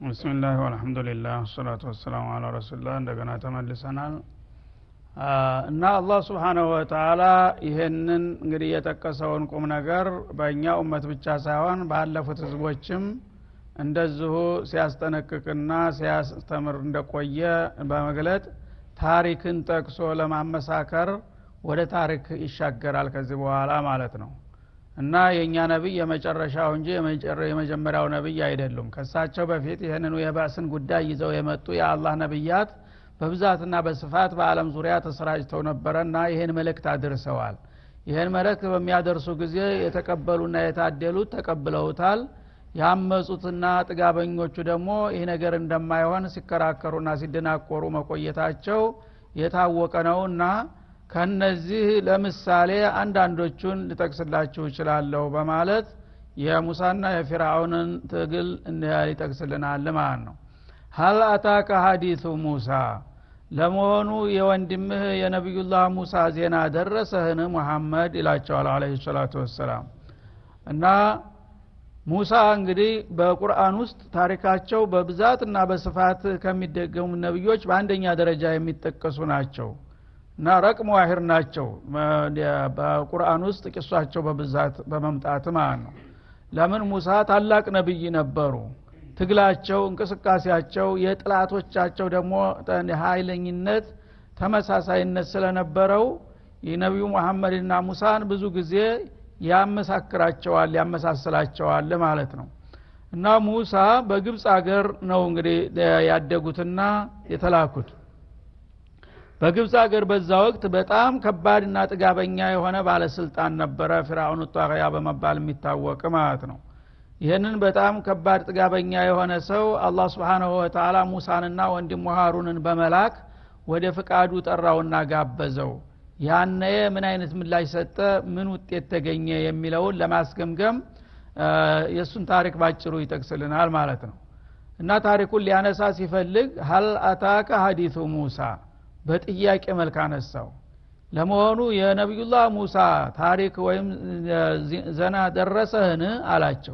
ብስሚላህ ወልሐምዱሊላህ ወሰላቱ ወሰላሙ ዐላ ረሱሊላህ እንደገና ተመልሰናል እና አላህ Subhanahu Wa Ta'ala ይሄንን እንግዲህ የጠቀሰውን ቁም ነገር በእኛ ኡመት ብቻ ሳይሆን ባለፉት ህዝቦችም እንደዚሁ ሲያስጠነቅቅና ሲያስተምር እንደቆየ በመግለጥ ታሪክን ጠቅሶ ለማመሳከር ወደ ታሪክ ይሻገራል ከዚህ በኋላ ማለት ነው እና የኛ ነብይ የመጨረሻው እንጂ የመጀመሪያው ነብይ አይደሉም ከሳቸው በፊት ይሄንን የባስን ጉዳይ ይዘው የመጡ የአላህ ነብያት በብዛትና በስፋት በአለም ዙሪያ ተሰራጭተው ነበርና ይሄን መልእክት አድርሰዋል ይሄን መልእክት በሚያደርሱ ጊዜ የተቀበሉና የታደሉት ተቀብለውታል ያመጹትና ጥጋበኞቹ ደግሞ ይሄ ነገር እንደማይሆን ሲከራከሩና ሲደናቆሩ መቆየታቸው የታወቀ ነውና ከነዚህ ለምሳሌ አንዳንዶቹን ልጠቅስላችሁ ይችላልው በማለት የሙሳና የፊርዓውንን ትግል ሊጠቅስልናል ማለት ነው هل اتاك حديث موسى ለመሆኑ የወንድምህ የነብዩላህ ሙሳ ዜና ደረሰህን መሐመድ ኢላቸዋል አለይሂ ሰላቱ ወሰለም እና ሙሳ እንግዲህ በቁርአን ውስጥ ታሪካቸው በብዛትና በስፋት ከሚደገሙ ነብዮች በአንደኛ ደረጃ የሚጠቀሱ ናቸው እና ረቅም ዋሂር ናቸው በቁርአን ውስጥ ቂሷቸው በብዛት በመምጣት ማለት ነው ለምን ሙሳ ታላቅ ነብይ ነበሩ ትግላቸው እንቅስቃሴያቸው የጥላቶቻቸው ደግሞ ኃይለኝነት ተመሳሳይነት ስለነበረው የነብዩ መሐመድና ሙሳን ብዙ ጊዜ ያመሳስላቸዋል ማለት ነው እና ሙሳ በግብጽ ሀገር ነው እንግዲህ ያደጉትና የተላኩት በግብጽ ሀገር በዛ ወቅት በጣም ከባድና ጥጋበኛ የሆነ ባለስልጣን ነበረ ፍርዓውን ጧቂያ በመባል የሚታወቅ ማለት ነው ይሄንን በጣም ከባድ ጥጋበኛ የሆነ ሰው አላህ Subhanahu Wa Ta'ala ሙሳንና ወንድሙ ሃሩንን በመላክ ወደ ፍቃዱ ጠራውና ጋበዘው ያነ ምን አይነት ምላሽ ሰጠ ምን ውጤት ተገኘ የሚለውን ለማስገምገም የሱን ታሪክ ባጭሩ ይጠቅስልናል ማለት ነው እና ታሪኩን ሊያነሳ ሲፈልግ هل اتاك حديث موسى በጥያቄ መልክ አነሳው ለመሆኑ የነብዩላህ ሙሳ ታሪክ ወይም ዘና ደረሰህን አላቸው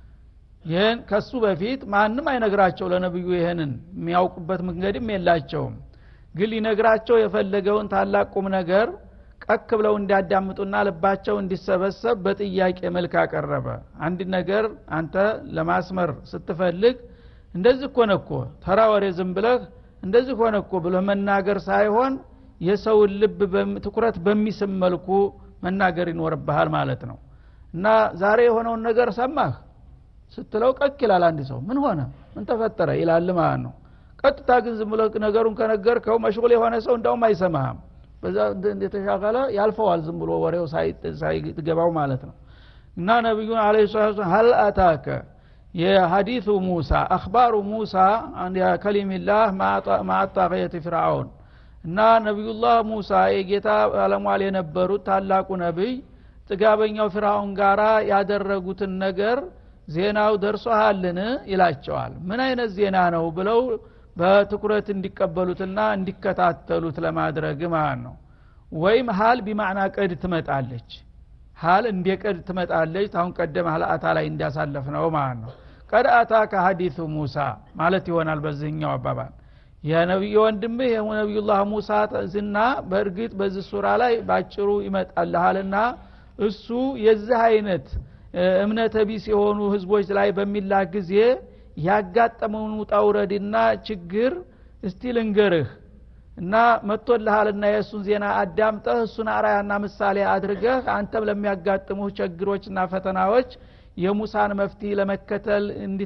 ይሄን ከሱ በፊት ማንንም አይነግራቸው ለነብዩ ይሄንን የሚያውቁበት መንገድም የላቸውም ግን ሊነግራቸው የፈለገውን ታላቅ ቁም ነገር ቀክ ብለው እንዲያዳምጡና ልባቸው እንዲሰበሰብ በጥያቄ መልክ አቀረበ አንድ ነገር አንተ ለማስመር ስትፈልግ እንደዚህ ኮነኮ ተራ ወሬ ዝም ብለህ እንደዚህ ኮነኮ ብለህ መናገር ሳይሆን የሰው ልብ ትኩረት በሚስብ መልኩ መናገር ይኖርብሃል ማለት ነው እና ዛሬ የሆነውን ነገር ሰማህ ስትለው ቀክ ይላል አንድ ሰው ምን ሆነ ምን ተፈጠረ ይላል ማለት ነው ቀጥታ ግን ዝም ብለህ ነገሩን ከነገርከው መሽጉል የሆነ ሰው እንደውም አይሰማህም በዛ እንደተሻገለ ያልፈዋል ዝም ብሎ ወሬው ሳይገባው ማለት ነው እና ነብዩ አለይሂ ሰላቱ هل اتاك የሐዲሱ ሙሳ አخبار ሙሳ عن كلام الله مع طاغية فرعون እና ነብዩላህ ሙሳ የጌታ ዓለማል የነበሩት ታላቁ ነብይ ጥጋበኛው ፍርዓውን ጋራ ያደረጉትን ነገር ዜናው ደርሶሃልን ይላቸዋል ምን አይነት ዜና ነው ብለው በትኩረት እንዲቀበሉትና እንዲከታተሉት ለማድረግ ማለት ነው ወይም ሐል በማዕና ቀድ ትመጣለች ሐል እንደቀድ ትመጣለች ታውን ቀደም ሐላታ ላይ እንዲያሳለፍነው ማለት ነው ቀድ አታካ ሐዲሱ ሙሳ ማለት ይሆናል በዚህኛው አባባል የነብዩ ወንድምህ የነብዩላህ ሙሳ ዝና በእርግጥ በዚህ ሱራ ላይ ባጭሩ ይመጣልሃልና እሱ የዚህ አይነት እምነተ ቢስ የሆኑ ህዝቦች ላይ በሚላክ ጊዜ ያጋጠመውን ውጣውረድና ችግር እስቲ ልንገርህ እና መጥቶልሃልና የሱን ዜና አዳምጠህ እሱን አራያና ምሳሌ አድርገህ አንተም ለሚያጋጥሙህ ችግሮችና ፈተናዎች የሙሳን መፍትሄ ለመከተል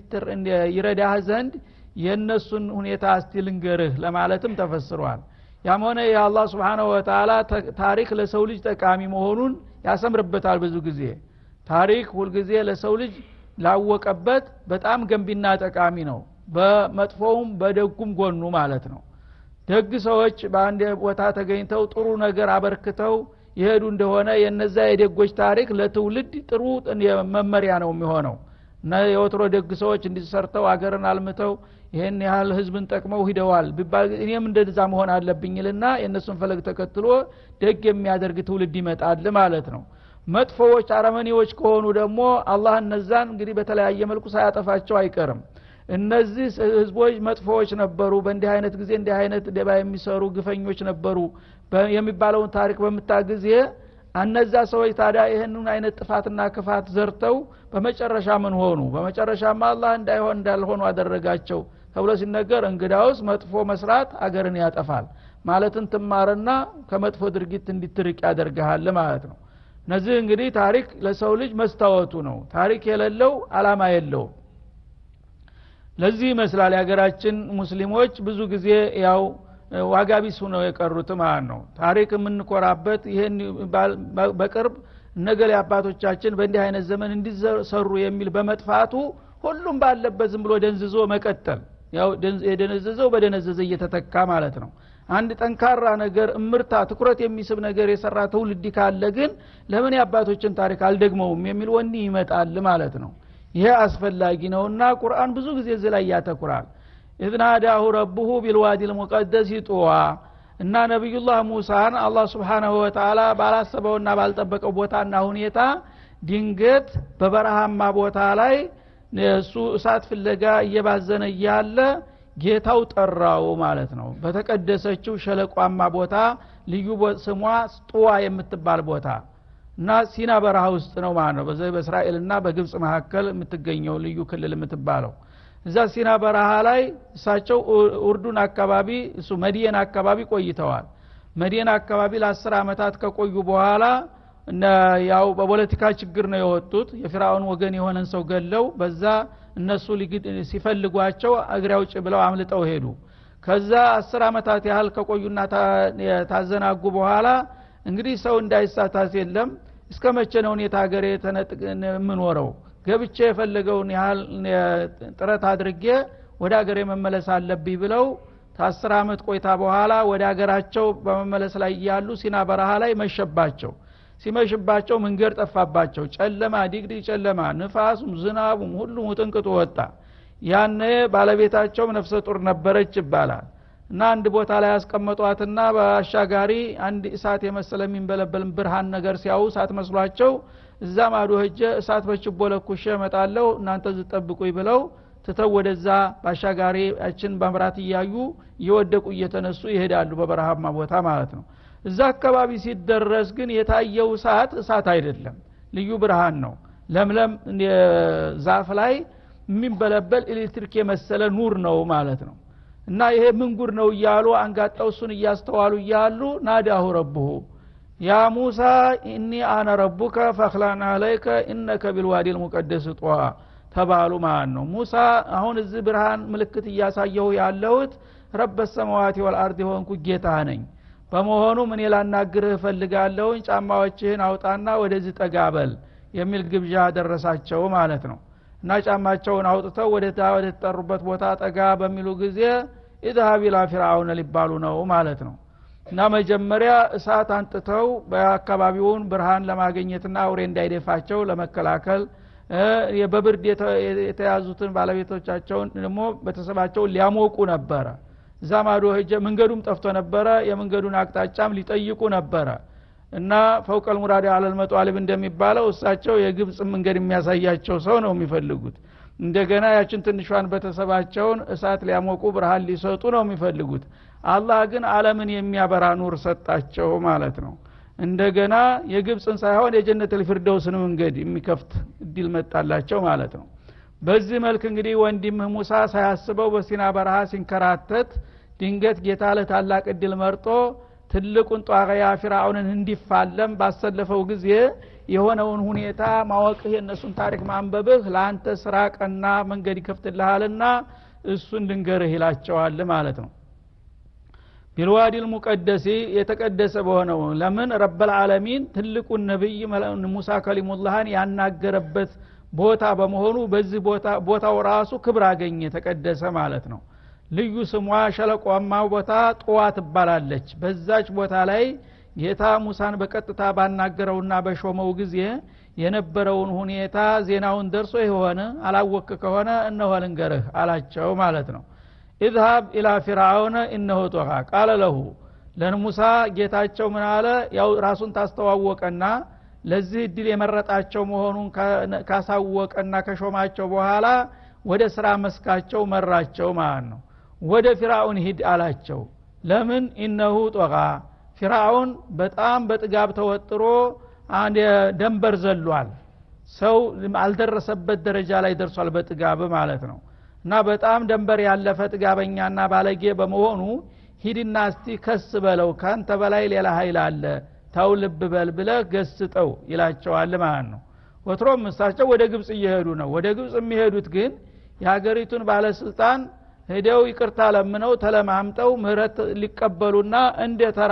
ይረዳህ ዘንድ የነሱን ሁኔታ እስቲ ልንገርህ ለማለትም ተፈስሯል ያም ሆነ የአላህ Subhanahu Wa Ta'ala ታሪክ ለሰው ልጅ ጠቃሚ መሆኑን ያሰምርበታል ብዙ ጊዜ ታሪክ ሁሉ ጊዜ ለሰው ልጅ ላወቀበት በጣም ገንቢና ጠቃሚ ነው በመጥፎውም በደጉም ጎኑ ማለት ነው ደግ ሰዎች በአንድ ቦታ ተገኝተው ጥሩ ነገር አበርክተው ይሄዱ እንደሆነ የነዛ የደጎች ታሪክ ለትውልድ ጥሩ መመሪያ ነው የሚሆነው እና የወትሮ ደግ ሰዎች እንዲሰርተው አገርን አልምተው ይሄን ያህል ህዝብን ጠቅመው ሂደዋል ቢባል እኔም እንደዛ መሆን አለብኝልና የነሱን ፈለግ ተከትሎ ደግ የሚያደርግ ትውልድ ይመጣል ማለት ነው መጥፎዎች አረመኔዎች ከሆኑ ደግሞ አላህ እነዛን እንግዲህ በተለያየ መልኩ ሳያጠፋቸው አይቀርም እነዚህ ህዝቦች መጥፎዎች ነበሩ በእንዲህ አይነት ጊዜ እንዲህ አይነት ደባ የሚሰሩ ግፈኞች ነበሩ የሚባለውን ታሪክ በመታገዜ እነዛ ሰዎች ታዲያ ይሄንን አይነት ጥፋትና ክፋት ዘርተው በመጨረሻ ምን ሆኑ በመጨረሻማ አላህ እንዳይሆን እንዳልሆኑ አደረጋቸው ተብሎ ሲነገር እንግዳውስ መጥፎ መስራት አገርን ያጠፋል ማለትን ተማረና ከመጥፎ ድርጊት እንዲትርቅ ያደርጋል ማለት ነው ነዚህ እንግዲህ ታሪክ ለሰው ልጅ መስታወቱ ነው ታሪክ የሌለው አላማ የለው ለዚህ መስላል ያገራችን ሙስሊሞች ብዙ ጊዜ ያው ዋጋቢስ ሆነው የቀሩት ማለት ነው ታሪክ የምንቆራበት ይሄን በቅርብ ነገሌ አባቶቻችን በእንዲህ አይነት ዘመን እንዲሰሩ የሚል በመጥፋቱ ሁሉም ባለበት ዝም ብሎ ደንዝዞ መቀጠል ያው የደነዘዘው በደነዘዘ እየተተካ ማለት ነው አንድ ጠንካራ ነገር እምርታ ትኩረት የሚስብ ነገር የሰራ ትውልድ ካለ ግን ለምን ያባቶችን ታሪክ አልደግመውም የሚል ወኒ ይመጣል ማለት ነው ይሄ አስፈላጊ ነውና ቁርአን ብዙ ጊዜ እዚህ ላይ ያተኩራል ኢዝናዳሁ ረብሁ ቢልዋዲ المقدس طوى እና ነብዩላህ ሙሳን አላህ Subhanahu Wa Ta'ala ባላሰበውና ባልጠበቀው ቦታና ሁኔታ ድንገት በበረሃማ ቦታ ላይ እሱ እሳት ፍለጋ እየባዘነ ያለ ጌታው ጠራው ማለት ነው በተቀደሰችው ሸለቋማ ቦታ ልዩ ስሟ ጡዋ የምትባል ቦታ እና ሲና በረሃ ውስጥ ነው ማለት ነው በእስራኤልና በግብጽ መካከል የምትገኘው ልዩ ክልል የምትባለው እዛ ሲና በረሃ ላይ እሳቸው ኡርዱን አካባቢ እሱ መዲና አካባቢ ቆይተዋል መዲና አካባቢ ለ10 አመታት ከቆዩ በኋላ እና ያው በፖለቲካ ችግር ነው የወጡት የፍራውን ወገን የሆነን ሰው ገለው በዛ እነሱ ሲፈልጓቸው አግሪያውጭ ብለው አምልጠው ሄዱ ከዛ 10 አመታት ያህል ከቆዩና ታዘናጉ በኋላ እንግዲህ ሰው እንዳይሳታስ የለም እስከመቼ ነው የታገሬ ተነጥቀን ምንወረው ገብቼ የፈለገውን ያህል ጥረት አድርጌ ወደ አገሬ መመለስ አለብኝ ብለው ታ10 አመት ቆይታ በኋላ ወደ አገራቸው በመመለስ ላይ ያሉ ሲና በረሃ ላይ መሸባቸው ሲመሽባቸው መንገር ጠፋባቸው ጨለማ ዲግሪ ጨለማ ንፋሱም ዝናቡም ሁሉም ጥንቅጡ ወጣ ያኔ ባለቤታቸው ነፍሰ ጡር ነበረች ይባላል እና አንድ ቦታ ላይ ያስቀመጧትና በአሻጋሪ አንድ እሳት የመሰለ የሚንበለበል ብርሃን ነገር ሲያዩ እሳት መስሏቸው እዛ ማዶ ሄጀ እሳት በችቦ ለኩሼ መጣለው እናንተ ዝጠብቁኝ ብለው ተተው ወደዛ ባሻጋሪ አችን በመብራት ይያዩ ይወደቁ እየተነሱ ይሄዳሉ በበረሃማ ቦታ ማለት ነው እዛ አካባቢ ሲደረስ ግን የታየው እሳት አይደለም ልዩ ብርሃን ነው ለምለም ዛፍ ላይ የሚንበለበል ኤሌክትሪክ የመሰለ ኑር ነው ማለት ነው እና ይሄ ምን ጉር ነው ይያሉ አንጋጣው እሱን ያስተዋሉ ይያሉ ናዳሁ ረብሁ ያ ሙሳ ኢኒ አና ረቡከ ፈኽላን አለይከ ኢነከ ቢልዋዲ المقدس طوى ተባሉ ማለት ነው ሙሳ አሁን እዚህ ብርሃን ምልክት ያሳየው ያለውት ረብ السماوات والارض ሆንኩ ጌታ ነኝ በመሆኑ ምን ይላናግርህ ፈልጋለሁ ጫማዎችህን አውጣና ወደዚህ ጠጋበል የሚል ግብዣ ደረሳቸው ማለት ነው እና ጫማቸውን አውጥተው ወደ ተጠሩበት ቦታ ጠጋ በሚሉ ጊዜ اذهب الى فرعون ሊባሉ ነው ማለት ነው እና መጀመሪያ እሳት አንጥተው በአካባቢውን ብርሃን ለማግኘትና አውሬ እንዳይደፋቸው ለመከላከል የበብርድ የተያዙትን ባለቤቶቻቸውን ደግሞ በተሰባቸው ሊያሞቁ ነበር ዛማዶ ሄጀ መንገዱም ጠፍቶ ነበር የመንገዱን አቅጣጫም ሊጠይቁ ነበር እና ፈውቀል ሙራዲ አለል መጧሊብ እንደሚባለው እሳቸው የግብጽ መንገድ የሚያሳያቸው ሰው ነው የሚፈልጉት እንደገና ያችን ትንሿን በተሰባቸውን እሳት ሊያሞቁ ብርሃን ሊሰጡ ነው የሚፈልጉት አላህ ግን ዓለምን የሚያበራ ኑር ሰጣቸው ማለት ነው እንደገና የግብጽን ሳይሆን የጀነተል ፊርደውስን መንገድ የሚከፍት እድል መጣላቸው ማለት ነው በዚህ መልክ እንግዲህ ወንድም ሙሳ ሳያስበው በሲና በረሃ ሲንከራተት ድንገት ጌታ ለታላቅ እድል መርጦ ትልቁን ጧቂያ ፍራውንን እንዲፋለም ባሰለፈው ጊዜ የሆነውን ሁኔታ ማወቅህ የነሱን ታሪክ ማንበብህ ለአንተ ስራቀና መንገድ ይከፍትልሃልና እሱን ድንገርህ ይላቸዋል ማለት ነው ቢልዋዲ المقدس የተቀደሰ በሆነው ለምን ረብ العالمين ትልቁን ነብይ ሙሳ ከሊሙላህን ያናገረበት ቦታ በመሆኑ በዚህ ቦታው ራሱ ክብር አገኘ ተቀደሰ ማለት ነው ልዩ ስሟ ሸለቆማ ቦታ ጧዋ ትባላለች በዛች ቦታ ላይ ጌታ ሙሳን በቀጥታ ባናገረውና በሾመው ጊዜ የነበረውን ሁኔታ ዜናውን ደርሶ ይሆነ አላወቅ ከሆነ እነሆ ልንገርህ አላቸው ማለት ነው اذهب الى فرعون انه طغى قال له ለሙሳ ጌታቸው ምን አለ ያው ራሱን ታስተዋወቀና ለዚህ ድል የመረጣቸው መሆኑን ካሳወቀና ከሾማቸው በኋላ ወደ ስራ መስካቸው መራቸው ማለት ነው ወደ ፊርዓውን ሂድ አላቸው ለምን ኢነሁ ጦጋ ፊርዓውን በጣም በጥጋብ ተወጥሮ አንድ ደንበር ዘሏል ሰው አልደረሰበት ደረጃ ላይ ደርሷል በጥጋብ ማለት ነው እና በጣም ደንበር ያለፈ ጥጋበኛና ባለጌ በመሆኑ ሂድና እስቲ ከስ በለው ካንተ በላይ ሌላ ኃይል አለ ታው ልብ በል ብለህ ገስጠው ይላቸዋል ማለት ነው ወትሮም እሳቸው ወደ ግብጽ እየሄዱ ነው ወደ ግብጽ የሚሄዱት ግን የሀገሪቱን ባለስልጣን ሄደው ይቅርታ ለምነው ተለማምጠው ምህረት ሊቀበሉና እንደ ተራ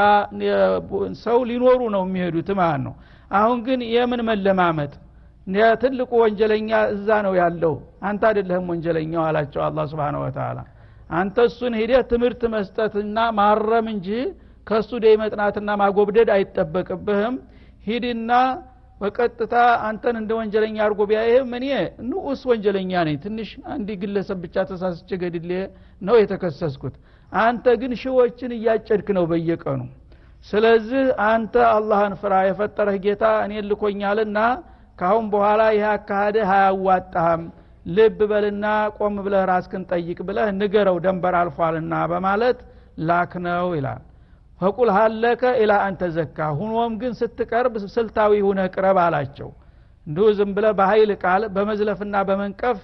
ሰው ሊኖሩ ነው የሚሄዱት ማለት ነው አሁን ግን የምን መለማመጥ ትልቁ ወንጀለኛ እዛ ነው ያለው አንተ አይደለህም ወንጀለኛው አላቸው አላህ Subhanahu Wa Ta'ala አንተ እሱን ሄደህ ትምህርት መስጠትና ማረም እንጂ ከሱ ደይ መጥናትና ማጎብደድ አይተበቅብህም ሂድና በቀጥታ አንተን እንደ ወንጀለኛ አርጎ ቢያየህ ምን ንኡስ ወንጀለኛ ነኝ ትንሽ አንዲ ግለሰብ ብቻ ተሳስቼ ገድሌ ነው የተከሰስኩት አንተ ግን ሺዎችን እያጨድክ ነው በየቀኑ ስለዚህ አንተ አላህን ፍራ የፈጠረህ ጌታ እኔ ልኮኛልና ካሁን በኋላ ይሄ አካሄደ ሃያዋጣም ልብ በልና ቆም ብለህ ራስክን ጠይቅ ብለህ ንገረው ደንበር አልፏልና በማለት ላክነው ይላል ፈቁል ሀለከ ኢላ አንተ ዘካ ሁኖም ግን ስትቀርብ ስልታዊ ሆነ ቅረብ አላቸው እንደው ዝም ብለህ በኃይል ቃል በመዝለፍና በመንቀፍ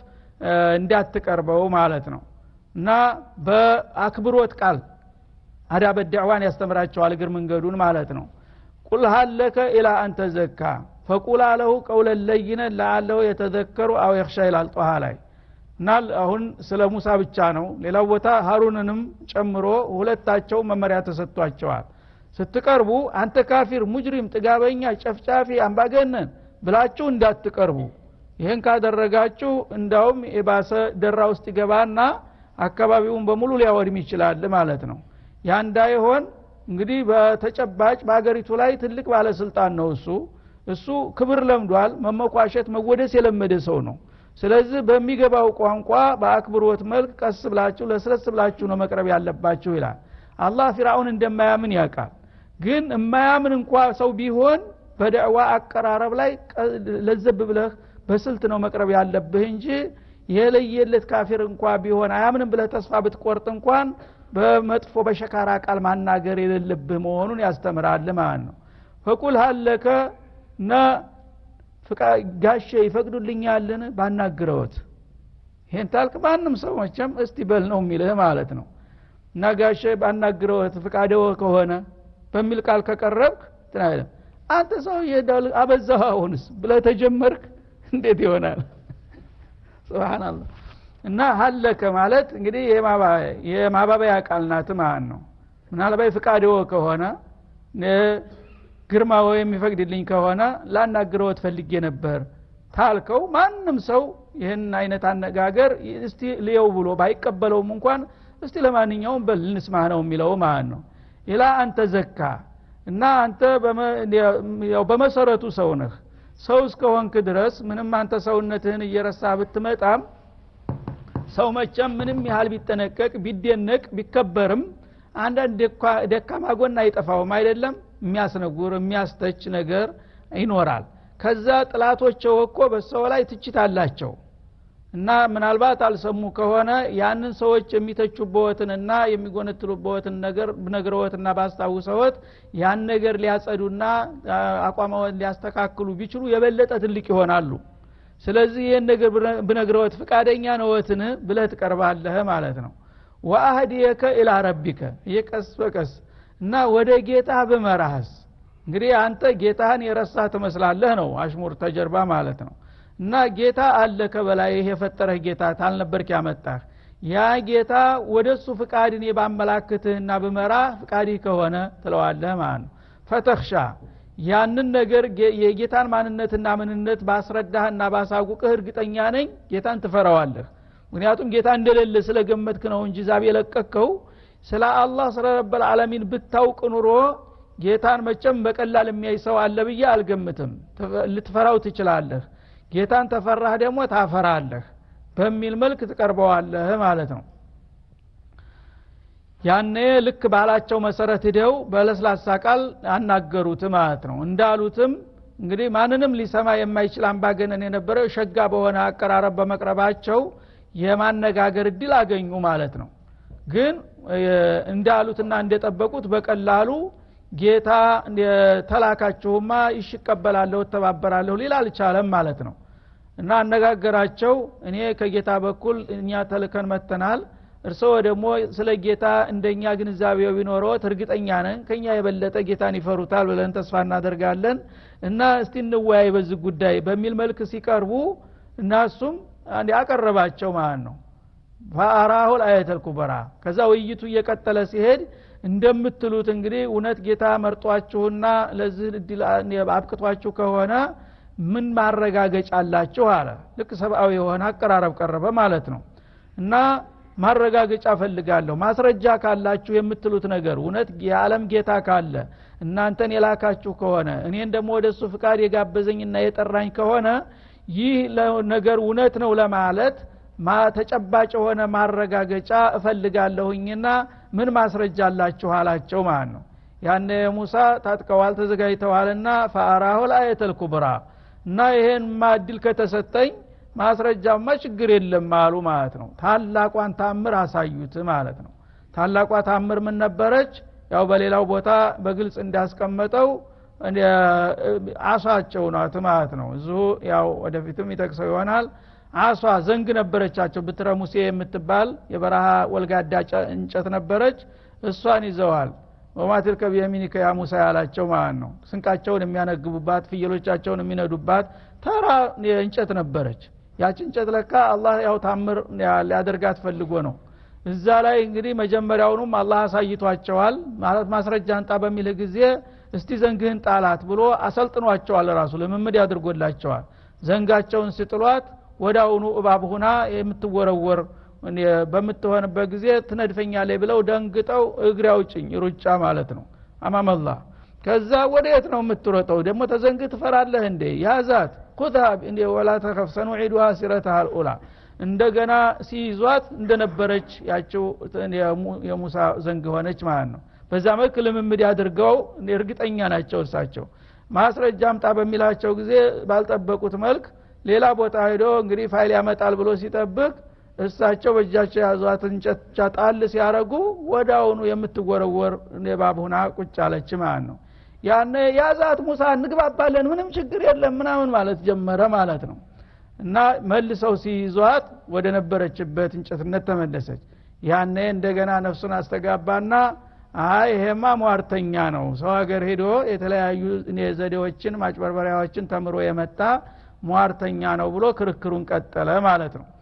እንዳትቀርበው ማለት ነው እና በአክብሮት ቃል አዳበ ዳዕዋን ያስተምራቸዋል እግር መንገዱን ማለት ነው ቁል ሀለከ ኢላ አንተ ዘካ ፈቁል አለሁ ቀውለ ለይነ ለአለሁ የተዘከሩ አው ይخشى ይላል ጧሃ ላይ ናል አሁን ስለ ሙሳ ብቻ ነው ሌላው ቦታ ሃሩንንም ጨምሮ ሁለታቸው መመሪያ ተሰጥቷቸዋል ስትቀርቡ አንተ ካፊር ሙጅሪም ጥጋበኛ ጨፍጫፊ አምባገነን ብላችሁ እንዳትቀርቡ ይሄን ካደረጋችሁ እንዳውም የባሰ ደራ ውስጥ ይገባና አካባቢውን በሙሉ ሊያወድም ይችላል ማለት ነው ያ እንዳይሆን እንግዲህ በተጨባጭ በአገሪቱ ላይ ትልቅ ባለስልጣን ነው እሱ ክብር ለምዷል መመቋሸት መወደስ የለመደ ሰው ነው ስለዚህ በሚገባው ቋንቋ በአክብሮት መልክ ቀስ ብላችሁ ለስለስ ብላችሁ ነው መቅረብ ያለባችሁ ይላል አላህ ፊርዓውን እንደማያምን ያውቃል ግን የማያምን እንኳን ሰው ቢሆን በደዕዋ አቀራረብ ላይ ለዘብ ብለህ በስልት ነው መቅረብ ያለብህ እንጂ የለየለት ካፊር እንኳን ቢሆን አያምንም ብለህ ተስፋ ብትቆርጥ እንኳን በመጥፎ በሸካራ ቃል ማናገር የሌለብህ መሆኑን ያስተምራል ማለት ነው ፈቁል ሀለከ ና ጋሼ ይፈቅዱልኛልን ባናግረውት ይሄን ታልክ ማንንም ሰው መቼም እስቲ በል ነው የሚልህ ማለት ነው እና ጋሼ ባናግረውት ፍቃደው ከሆነ በሚል ቃል ከቀረብክ ትናይለ አንተ ሰው ይሄዳል አበዛውንስ ብለ ተጀመርክ እንዴት ይሆናል ሱብሃንአላህ እና ሀለከ ማለት እንግዲህ የማባባያ ቃል ናት ማለት ነው ምናልባት ፍቃደው ከሆነ ግርማ ወይ የሚፈቅድልኝ ከሆነ ላናግረውት ፈልጌ ነበር ታልከው ማንንም ሰው ይሄን አይነት አነጋገር እስቲ ሊየው ብሎ ባይቀበለውም እንኳን እስቲ ለማንኛውም በል እንስማህ ነው የሚለው ማለት ነው ኢላ አንተ ዘካ እና አንተ በመሰረቱ ሰው ነህ ሰው እስከሆንክ ድረስ ምንም አንተ ሰውነትህን እየረሳ ብትመጣም ሰው መቼም ምንም ያህል ቢጠነቀቅ ቢደነቅ ቢከበርም አንዳንድ ደካማ ጎን አይጠፋውም አይደለም የሚያስነጉር የሚያስተች ነገር ይኖራል ከዛ ጥላቶች እኮ በሰው ላይ ትችት አላቸው እና ምናልባት አልሰሙ ከሆነ ያንን ሰዎች የሚተቹበትና የሚጎነትሉበትን ነገር ብነግረውትና ባስታውሰውት ያን ነገር ሊያጸዱና አቋማውን ሊያስተካክሉ ቢችሉ የበለጠ ትልቅ ይሆናሉ ስለዚህ ይሄን ነገር ብነግረውት ፍቃደኛ ነውትን ብለህ ትቀርባለህ ማለት ነው ወአህዲየከ ኢላ ረቢከ ይቀስ በቀስ እና ወደ ጌታ በመራህስ እንግዲህ አንተ ጌታህን የረሳህ ተመስላለህ ነው አሽሙር ተጀርባ ማለት ነው እና ጌታ አለ ከበላይ የፈጠረህ ጌታ ታልነበርክ ያመጣህ ያ ጌታ ወደሱ ፍቃድን የባመላክትህና በመራ ፍቃዲ ከሆነ ትለዋለህ ማለት ነው ፈተኽሻ ያንን ነገር የጌታን ማንነትና ምንነት ባስረዳህና ባሳውቅህ እርግጠኛ ነኝ ጌታን ትፈራዋለህ ምክንያቱም ጌታ እንደሌለ ስለገመትክ ነው እንጂ ዛብ የለቀቀው ስለ አላህ ስለ ረብል ዓለሚን ብታውቅ ኑሮ ጌታን መቼም በቀላል የሚያይ ሰው አለ ብዬ አልገምትም ልትፈራው ትችላለህ ጌታን ተፈራህ ደግሞ ታፈራለህ በሚል መልክ ትቀርበዋለህ ማለት ነው ያኔ ልክ ባላቸው መሰረት ሄደው በለስላሳ ቃል አናገሩት ማለት ነው እንዳሉትም እንግዲህ ማንንም ሊሰማ የማይችል አምባገነን የነበረው ሸጋ በሆነ አቀራረብ በመቅረባቸው የማነጋገር እድል አገኙ ማለት ነው ግን እንዳሉትና እንደጠበቁት በቀላሉ ጌታ ተላካችሁማ ይሽቀበላለሁ ተባበራለሁ ሊል አልቻለም ማለት ነው እና አነጋገራቸው እኔ ከጌታ በኩል እኛ ተልከን መተናል እርሶ ደግሞ ስለ ጌታ እንደኛ ግንዛቤው ቢኖረው እርግጠኛ ነን ከኛ የበለጠ ጌታን ይፈሩታል ብለን ተስፋ እናደርጋለን እና እስቲ እንወያይ በዚህ ጉዳይ በሚል መልክ ሲቀርቡ እናሱም ያቀረባቸው ማለት ነው ፈአራሁ الآية الكبرى ከዛ ውይይቱ እየቀጠለ ሲሄድ እንደምትሉት እንግዲህ እውነት ጌታ መርጧችሁና ለዚህ እድል አብቅቷችሁ ከሆነ ምን ማረጋገጫ አላችሁ አለ ልክ ሰብአዊ የሆነ አቀራረብ ቀረበ ማለት ነው እና ማረጋገጫ ፈልጋለሁ ማስረጃ ካላችሁ የምትሉት ነገር እውነት የዓለም ጌታ ካለ እናንተን የላካችሁ ከሆነ እኔን ደግሞ ወደሱ ፍቃድ የጋበዘኝና የጠራኝ ከሆነ ይህ ነገር እውነት ነው ለማለት ተጨባጭ ሆነ ማረጋገጫ እፈልጋለሁኝና ምን ማስረጃ አላችሁ አላቸው ማለት ነው ያኔ ሙሳ ታጥቀዋል ተዘጋጅተዋልና ፈአራሁ الآية الكبرى እና ይሄን ማድል ከተሰጠኝ ማስረጃማ ችግር የለም አሉ ማለት ነው ታላቋን ታምር አሳዩት ማለት ነው ታላቋ ታምር ምን ነበረች ያው በሌላው ቦታ በግልጽ እንዳስቀመጠው አሳቸው ናት ማለት ነው እዙ ያው ወደፊትም ይተክሰው ይሆናል አሷ ዘንግ ነበረቻቸው ብትረ ሙሴ የምትባል የበረሃ ወልጋዳ እንጨት ነበረች እሷን ይዘዋል ወማትል ከቢየሚኒከ ያ ሙሳ ያላቸው ማለት ነው ስንቃቸውን የሚያነግቡባት ፍየሎቻቸውን የሚነዱባት ተራ እንጨት ነበረች ያቺ እንጨት ለካ አላህ ያው ታምር ሊያደርጋት ፈልጎ ነው እዛ ላይ እንግዲህ መጀመሪያውንም አላህ አሳይቷቸዋል ማለት ማስረጃ አንጣ በሚል ጊዜ እስቲ ዘንግህን ጣላት ብሎ አሰልጥኗቸዋል ራሱ ለምምድ ያድርጎላቸዋል ዘንጋቸውን ሲጥሏት ወዳውኑ እባብ ሆና የምትወረወር በመተሆነበት ጊዜ ትነድፈኛለች ብለው ደንግጠው እግር ያውጭኝ ሩጫ ማለት ነው አማመላህ ከዛ ወዴት ነው የምትሮጠው ደግሞ ተዘንግ ትፈራለህ እንዴ ያዛት ኩታብ እንዴ ወላ ተخفሰኑ ዒዱሃ ሲረተሃ الأولى እንደገና ሲይዟት እንደነበረች ያቸው የሙሳ ዘንግ ሆነች ማለት ነው በዛ መልክ ልምምድ ያድርገው እርግጠኛ ናቸው እርሳቸው ማስረጃ አምጣ በሚላቸው ጊዜ ባልጠበቁት መልክ ሌላ ቦታ ሄዶ እንግዲህ ፋይል ያመጣል ብሎ ሲጠብቅ እርሳቸው በእጃቸው ያዟት እንጨት ጫጣል ሲያረጉ ወዳውኑ የምትወረወር እባብ ሆና ቁጭ አለች ማለት ነው ያኔ ያዛት ሙሳ እንግባባለን ምንም ችግር የለም ምናምን ማለት ጀመረ ማለት ነው እና መልሰው ሲይዟት ወደ ነበረችበት እንጨትነት ተመለሰች ያኔ እንደገና ነፍሱን አስተጋባና አይ ይሄማ ሟርተኛ ነው ሰው ሀገር ሄዶ የተለያዩ ዘዴዎችን ማጭበርበሪያዎችን ተምሮ የመጣ ሟርተኛ ነው ብሎ ክርክሩን ቀጠለ ማለት ነው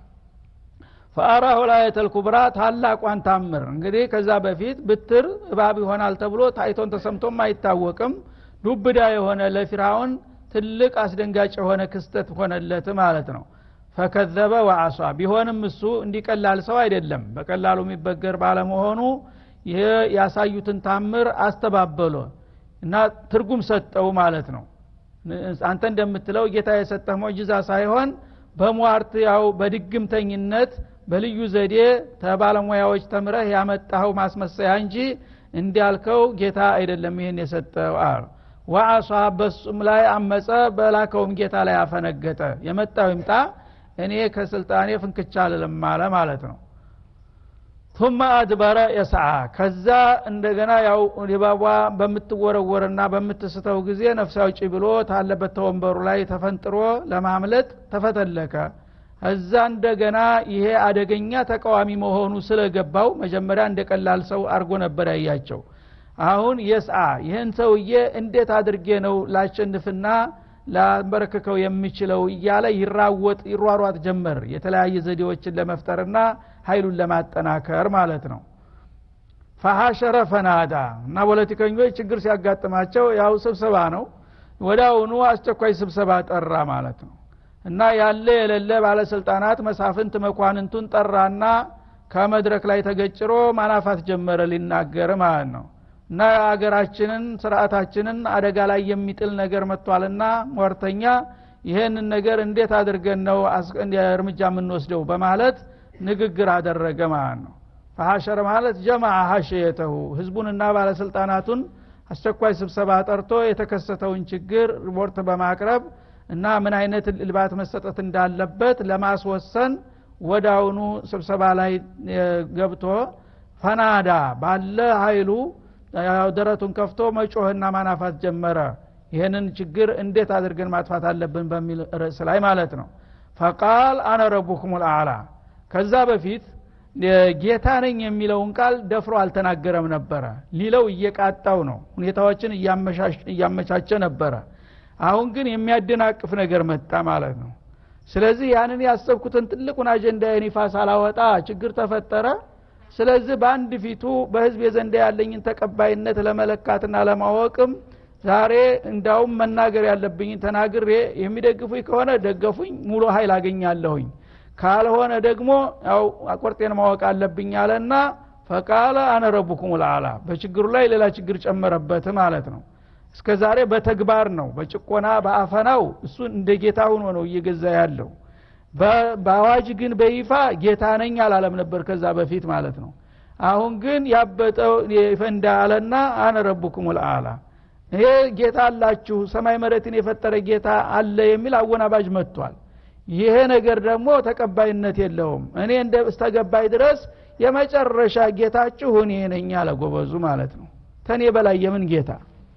ፈአራሁ الآية الكبرى ታላቋን ታምር እንግዲህ ከዛ በፊት ብትር እባብ ይሆናል ተብሎ ታይቶን ተሰምቶም አይታወቅም ዱብዳ የሆነ ለፊራውን ትልቅ አስደንጋጭ የሆነ ክስተት ሆነለት ማለት ነው ፈከዘበ ወዐሷ ቢሆንም እሱ እንዲቀላል ሰው አይደለም በቀላሉ የሚበገር ባለመሆኑ ይሄ ያሳዩትን ታምር አስተባበሉ እና ትርጉም ሰጠው ማለት ነው አንተ እንደምትለው ጌታ የሰጠህ ሙዕጂዛ ሳይሆን በሟርት ያው በድግምተኝነት በልዩ ዘዴ ተባለሙያዎች ተምረህ ያመጣው ማስመሰያ እንጂ እንዲያልከው ጌታ አይደለም ይሄን የሰጠው አር ወዐሷ በሱም ላይ አመፀ በላከውም ጌታ ላይ አፈነገጠ የመጣው ይምጣ እኔ ከስልጣኔ ፍንክቻ ለማለ ማለት ነው ثم ادبر يسعى ከዛ እንደገና ያው ሊባባ በምትወረወርና በምትስተው ጊዜ ነፍሳው ጭ ብሎ ታለበት ተወንበሩ ላይ ተፈንጥሮ ለማምለጥ ተፈተለከ እዛ እንደገና ይሄ አደገኛ ተቃዋሚ መሆኑ ስለገባው መጀመሪያ እንደቀላል ሰው አርጎ ነበር ያያቸው አሁን የስዓ ይሄን ሰውዬ እንዴት አድርጌ ነው ላሸንፍና ላበረከከው የሚችለው እያለ ይሯሯጥ ጀመር የተለያየ ዘዴዎችን ለመፍጠርና ኃይሉን ለማጠናከር ማለት ነው ፈሐሸረ ፈናዳ እና ፖለቲከኞች ችግር ሲያጋጥማቸው ያው ስብሰባ ነው ወዳውኑ አስቸኳይ ስብሰባ ጠራ ማለት ነው እና ያለ የሌለ ባለስልጣናት መሳፍንት መኳንንቱን ጠራና ከመድረክ ላይ ተገጭሮ ማናፋት ጀመረ ሊናገር ማለት ነው እና አገራችንን ስርዓታችንን አደጋ ላይ የሚጥል ነገር መጥቷልና ሟርተኛ ይሄንን ነገር እንዴት አድርገን ነው እርምጃ የምንወስደው በማለት ንግግር አደረገ ማለት ነው ፈሐሸረ ማለት ጀማዓ ሐሽየተሁ ህዝቡንና ባለስልጣናቱን አስቸኳይ ስብሰባ ጠርቶ የተከሰተውን ችግር ሪፖርት በማቅረብ እና ምን አይነት ልባት መሰጠት እንዳለበት ለማስወሰን ወዳውኑ ስብሰባ ላይ ገብቶ ፈናዳ ባለ ኃይሉ ደረቱን ከፍቶ መጮህና ማናፋት ጀመረ ይሄንን ችግር እንዴት አድርገን ማጥፋት አለብን በሚል ርዕስ ላይ ማለት ነው فقال انا ربكم الاعلى ከዛ በፊት ጌታ ነኝ የሚለውን ቃል ደፍሮ አልተናገረም ነበር ሊለው እየቃጣው ነው ሁኔታዎችን እያመቻቸ ነበር አሁን ግን የሚያደናቅፍ ነገር መጣ ማለት ነው ስለዚህ ያንን ያሰብኩትን ትልቁን አጀንዳ የኒፋስ አላወጣ ችግር ተፈጠረ ስለዚህ በአንድ ፊቱ በህዝብ የዘንዳ ያለኝን ተቀባይነት ለመለካትና ለማወቅም ዛሬ እንዳውም መናገር ያለብኝ ተናግሬ የሚደግፉኝ ከሆነ ደገፉኝ ሙሉ ኃይል አገኛለሁኝ ካልሆነ ደግሞ ያው አቆርጤን ማወቅ አለብኝ አለና فقال انا ربكم الاعلى በችግሩ ላይ ሌላ ችግር ጨመረበት ማለት ነው እስከዛሬ በተግባር ነው በጭቆና በአፈናው እሱ እንደ ጌታ ሆኖ ነው እየገዛ ያለው በአዋጅ ግን በይፋ ጌታ ነኝ አላለም ነበር ከዛ በፊት ማለት ነው አሁን ግን ያበጠው ይፈንዳ አለና انا ربكم الاعلى ይሄ ጌታ አላችሁ ሰማይ መሬትን የፈጠረ ጌታ አለ የሚል አወናባጅ መጥቷል ይሄ ነገር ደግሞ ተቀባይነት የለውም እኔ እንደስተገባይ ድረስ የመጨረሻ ጌታችሁ እኔ ነኝ አለ ጎበዙ ማለት ነው ተኔ በላይ የምን ጌታ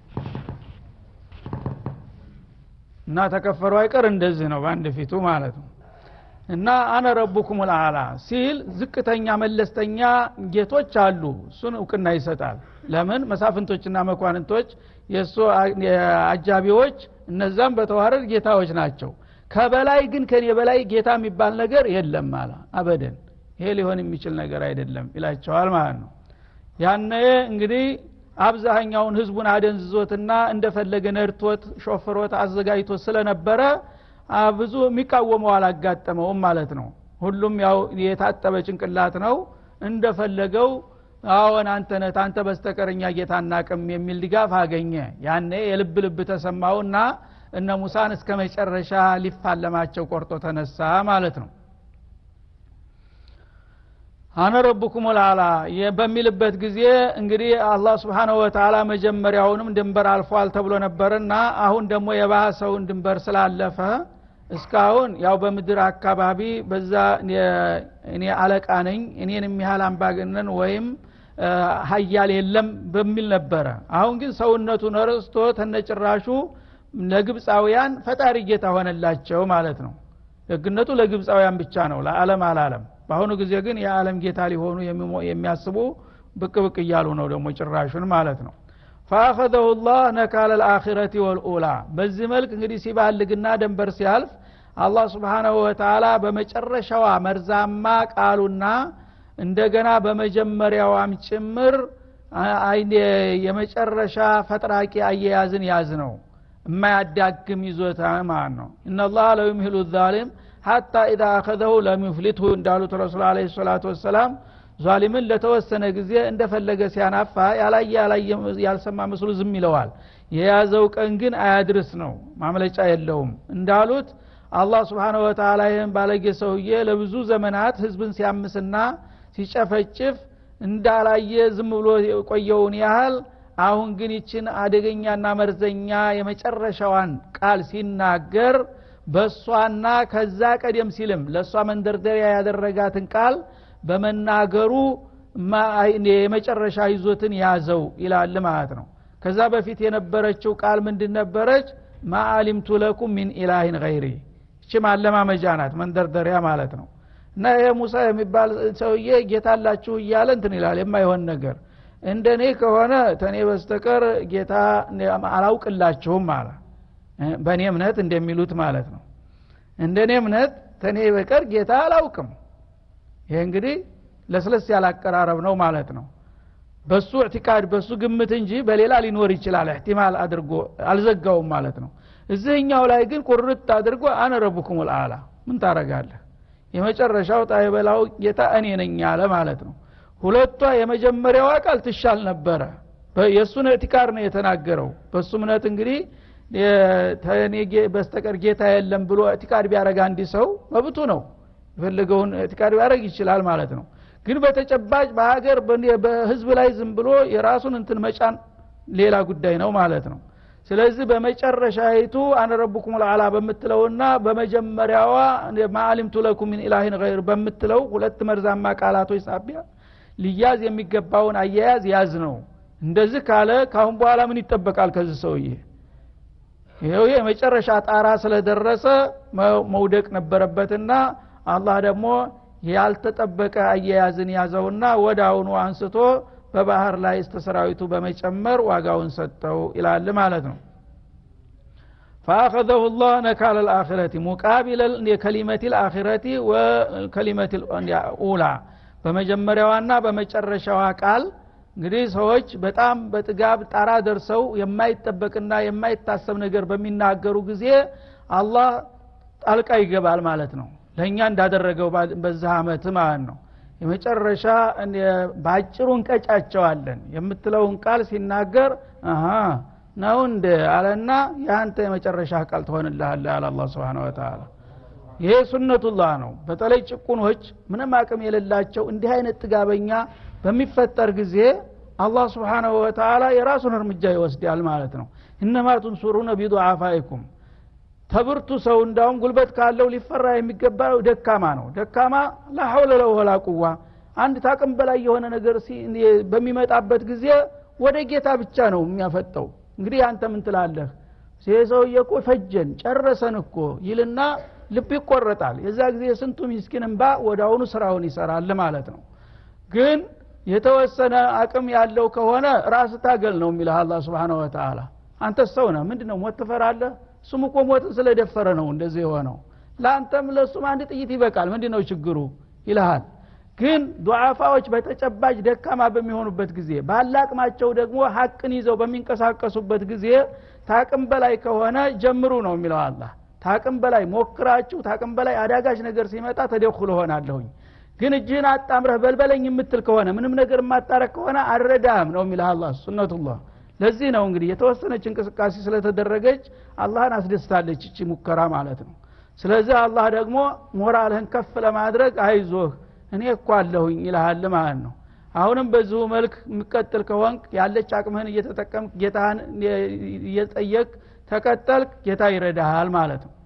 እና ተከፈሩ አይቀር እንደዚህ ነው ባንድ ፊቱ ማለት ነው እና انا ربكم الاعلى ሲል ዝቅተኛ መለስተኛ ጌቶች አሉ እሱን እውቅና ይሰጣል ለምን መሳፍንቶችና መኳንንቶች የሱ አጃቢዎች እነዛም በተዋረድ ጌታዎች ናቸው ከበላይ ግን ከኔ በላይ ጌታ የሚባል ነገር የለም ማለት አበደን ይሄ ሊሆን የሚችል ነገር አይደለም ይላቸዋል ማለት ነው ያኔ እንግዲህ አብዛኛውን ህዝቡን አደንዝዞትና እንደፈለገ ነርቶት ሾፈሮት አዘጋጅቶ ስለነበረ ብዙ የሚቃወመው አላጋጠመውም ማለት ነው ሁሉም ያው የታጠበ ጭንቅላት ነው እንደፈለገው አዎን አንተ በስተቀርኛ ጌታ እናቀም የሚል ድጋፍ አገኘ ያኔ የልብ ልብ ተሰማውና እነ ሙሳን እስከ መጨረሻ ሊፋለማቸው ቆርጦ ተነሳ ማለት ነው አነ ረብኩም العلا በሚልበት ጊዜ እንግዲህ አላህ Subhanahu Wa Ta'ala መጀመሪያውንም ድንበር አልፏል ተብሎ ነበርና አሁን ደግሞ የባሰውን ድንበር ስላለፈ እስካሁን ያው በምድር አካባቢ በዛ እኔ አለቃ ነኝ እኔን የሚያህል አምባገነን ወይም ሀያል የለም በሚል ነበር አሁን ግን ሰውነቱን ረስቶ ተነጭራሹ ለግብፃውያን ፈጣሪ ጌታ ሆነላቸው ማለት ነው ደግነቱ ለግብፃውያን ብቻ ነው ለዓለም አላለም በአሁኑ ጊዜ ግን የዓለም ጌታ ሊሆኑ የሚያስቡ ብቅ እያሉ ነው ደግሞ ጭራሹን ማለት ነው فاخذه الله نكال الاخره والاولى በዚህ መልክ እንግዲህ ሲባልግና ደንበር ሲያልፍ አላህ Subhanahu Wa Ta'ala በመጨረሻው መርዛማ ቃሉና እንደገና በመጀመሪያውም ጭምር የመጨረሻ ፈጥራቂ አያያዝን ያዝ ነው የማያዳግም ይዞታ ማለት ነው ان الله لا يمهل الظالم حتى اذا اخذه لم يفلته እንዳሉት ረሱል አለይሂ ሰላቱ ወሰለም ዛሊምን ለተወሰነ ጊዜ እንደፈለገ ሲያናፋ ያልሰማ መስሎ ዝም ይለዋል የያዘው ቀን ግን አያድርስ ነው ማምለጫ የለውም እንዳሉት አላህ Subhanahu Wa Ta'ala ይሄን ባለጌ ሰውዬ ለብዙ ዘመናት ህዝብን ሲያምስና ሲጨፈጭፍ እንዳላየ ዝም ብሎ ቆየውን ያህል አሁን ግን ይችን አደገኛና መርዘኛ የመጨረሻዋን ቃል ሲናገር በሷና ከዛ ቀደም ሲልም ለሷ መንደርደሪያ ያደረጋትን ቃል በመናገሩ የመጨረሻ ይዞትን ያዘው ይላል ማለት ነው ከዛ በፊት የነበረችው ቃል ምንድን ነበረች ማአሊምቱ ለኩም ሚን ኢላሂን ገይሪ እቺ ማለማመጃናት መንደርደሪያ ማለት ነው እና ሙሳ የሚባል ሰውዬ ጌታላችሁ ይያለ እንትን ይላል የማይሆን ነገር እንደኔ ከሆነ ተኔ በስተቀር ጌታ አላውቅላችሁም ማለት በእኔ እምነት እንደሚሉት ማለት ነው እንደኔ እምነት ተኔ በቀር ጌታ አላውቅም ይሄ እንግዲህ ለስለስ ያላቀራረብ ነው ማለት ነው በሱ ኢዕቲቃድ በሱ ግምት እንጂ በሌላ ሊኖር ይችላል ኢህቲማል አድርጎ አልዘጋውም ማለት ነው እዚህኛው ላይ ግን ቁርጥ አድርጎ አነ ረብኩም العلا ምን ታረጋለህ የመጨረሻው ታይበላው ጌታ እኔ ነኝ ያለ ማለት ነው ሁለቷ የመጀመሪያው ቃል ትሻል ነበር የሱን ኢዕቲቃድ ነው የተናገረው በሱ እምነት እንግዲህ ተኔጌ በስተቀር ጌታ የለም ብሎ ኢዕቲቃድ ቢያረጋ አንዲ ሰው መብቱ ነው የፈለገውን ኢዕቲቃድ ቢያረግ ይችላል ማለት ነው ግን በተጨባጭ በሀገር በህዝብ ላይ ዝም ብሎ የራሱን እንትን መጫን ሌላ ጉዳይ ነው ማለት ነው ስለዚህ በመጨረሻይቱ አነ ረብኩም العلا በመትለውና በመጀመሪያዋ ማዓሊምቱ ለኩም ሚን ኢላሂን ገይር በመትለው ሁለት መርዛማ ቃላቶች ሳቢያ ሊያዝ የሚገባውን አያያዝ ያዝ ነው እንደዚህ ካለ ካሁን በኋላ ምን ይተበቃል ከዚህ ሰውዬ ይሄው የመጨረሻ ጣራ ስለደረሰ መውደቅ ነበረበትና አላህ ደግሞ ያልተጠበቀ አያያዝን ያዘውና ወዳውኑ አንስቶ በባህር ላይ እስተሰራዊቱ በመጨመር ዋጋውን ሰጠው ይላል ማለት ነው فاخذه الله نكال الاخره مقابل لكلمه الاخره وكلمه الاولى በመጀመሪያዋና በመጨረሻዋ ቃል እንግዲህ ሰዎች በጣም በጥጋብ ጣራ ደርሰው የማይጠበቅና የማይታሰብ ነገር በሚናገሩ ጊዜ አላህ ጣልቃ ይገባል ማለት ነው ለኛ እንዳደረገው በዛ አመት ማለት ነው የመጨረሻ ባጭሩ እንቀጫቸዋለን የምትለውን ቃል ሲናገር ነው እንደ አለና ያንተ የመጨረሻ ቃል ትሆንልሃል አለ አላህ Subhanahu Wa Ta'ala ይሄ ሱነቱላህ ነው በተለይ ጭቁኖች ምንም አቅም የሌላቸው እንዲህ አይነት ጥጋበኛ በሚፈጠር ጊዜ አላህ Subhanahu Wa Ta'ala የራሱን እርምጃ ይወስዳል ማለት ነው እንማ ተንሱሩነ ቢዱዓፋኢኩም ተብርቱ ሰው እንዳውም ጉልበት ካለው ሊፈራ የሚገባው ደካማ ነው ደካማ لا حول ولا قوه አንድ ታቅም በላይ የሆነ ነገር በሚመጣበት ጊዜ ወደ ጌታ ብቻ ነው የሚያፈጠው እንግዲህ አንተ ምን ትላለህ ሰው ፈጀን ጨረሰን እኮ ይልና ልብ ይቆረጣል የዛ ጊዜ ስንቱ ምስኪን እንባ ወዳውኑ ስራውን ይሰራል ማለት ነው ግን የተወሰነ አቅም ያለው ከሆነ ራስ ታገል ነው የሚለው አላህ Subhanahu Wa Ta'ala አንተ ሰው ነህ ምንድነው ሞት ትፈራለህ እሱም እኮ ሞት ስለደፈረ ነው እንደዚህ ሆነው ላንተም ለሱም አንድ ጥይት ይበቃል ምንድነው ችግሩ ይልሃል ግን ዱዓፋዎች በተጨባጭ ደካማ በሚሆኑበት ጊዜ ባላቅማቸው ደግሞ ሐቅን ይዘው በሚንቀሳቀሱበት ጊዜ ታቅም በላይ ከሆነ ጀምሩ ነው የሚለው አላህ ታቅም በላይ ሞክራችሁ ታቅም በላይ አዳጋሽ ነገር ሲመጣ ተደخل ሆናለሁኝ ግን እጅህን አጣምረህ በልበለኝ የምትል ከሆነ ምንም ነገር ማጣረክ ከሆነ አረዳም ነው የሚለው አላህ ሱነቱላህ ለዚህ ነው እንግዲህ የተወሰነች እንቅስቃሴ ስለተደረገች አላህን አስደስታለች እቺ ሙከራ ማለት ነው ስለዚህ አላህ ደግሞ ሞራልህን ከፍ ለማድረግ አይዞህ እኔ እኮ አለሁኝ ይልሃል ማለት ነው አሁንም በዚሁ መልክ የሚቀጥል ከሆንክ ያለች አቅምህን እየተጠቀምክ ጌታን እየጠየቅ ተከተልክ ጌታ ይረዳሃል ማለት ነው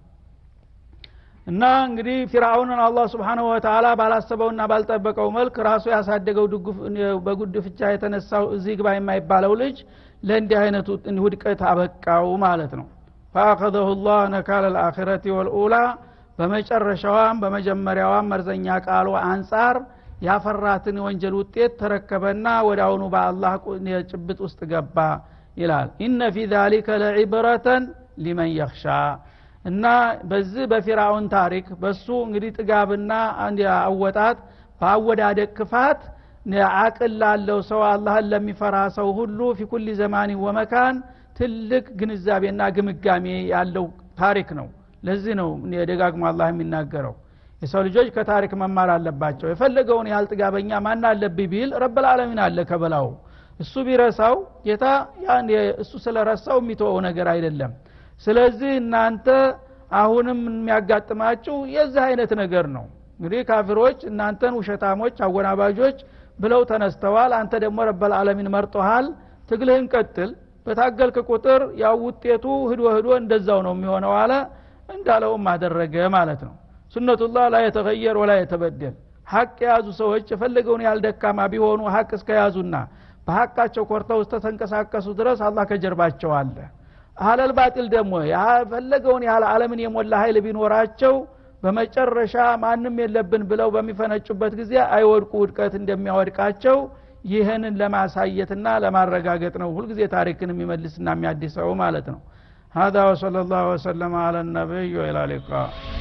እና እንግዲህ ፊርዓውንን አላህ Subhanahu Wa Ta'ala ባላሰበውና ባልጠበቀው መልክ ራሱ ያሳደገው ድጉፍ በጉድፍቻ የተነሳው እዚህ ግባ የማይባለው ልጅ ለእንዲህ አይነቱ ውድቀት አበቃው ማለት ነው فاخذه الله نكال الاخره والاولى በመጨረሻዋም በመጀመሪያዋም መርዘኛ ቃሉ አንፃር ያፈራትን ወንጀል ውጤት ተረከበና ወዳውኑ በአላህ ጭብጥ ውስጥ ገባ ይላል ኢነ في ذلك لعبرة لمن يخشى እና በዚህ በፊርዓውን ታሪክ በሱ እንግዲህ ጥጋብና አንድ አወጣት ባወዳደቅ ክፋት አቅል ላለው ሰው አላህን ለሚፈራ ሰው ሁሉ في كل زمان ومكان ትልቅ ግንዛቤና ግምጋሜ ያለው ታሪክ ነው ለዚህ ነው ደጋግሞ አላህ የሚናገረው የሰው ልጆች ከታሪክ መማር አለባቸው የፈለገውን ያህል ጥጋበኛ ማን አለብኝ ቢል ረብ العالمين አለ ከበላው እሱ ቢረሳው ጌታ ያን እሱ ስለረሳው የሚተወው ነገር አይደለም ስለዚህ እናንተ አሁንም የሚያጋጥማችሁ የዚህ አይነት ነገር ነው እንግዲህ ካፊሮች እናንተን ውሸታሞች አወናባጆች ብለው ተነስተዋል አንተ ደግሞ ረብ العالمين መርጦሃል ትግልህን ቀጥል በታገልከ ቁጥር ያው ውጤቱ ህዶ እንደዛው ነው የሚሆነው አለ እንዳለው ማደረገ ማለት ነው ሱነቱላህ لا يتغير ولا يتبدل ሐቅ ያዙ ሰዎች የፈለገውን ያልደካማ ቢሆኑ ሐቅ እስከያዙና በሐቃቸው ኮርተው ተንቀሳቀሱ ድረስ አላህ ከጀርባቸው አለ አህለል ባጢል ደግሞ ያፈለገውን ያለ ዓለምን የሞላ ኃይል ቢኖራቸው በመጨረሻ ማንንም የለብን ብለው በሚፈነጩበት ጊዜ አይወድቁ ውድቀት እንደሚያወድቃቸው ይሄንን ለማሳየትና ለማረጋገጥ ነው ሁሉ ጊዜ ታሪክን የሚመልስና የሚያድሰው ማለት ነው هذا وصلى الله وسلم على النبي وإلى اللقاء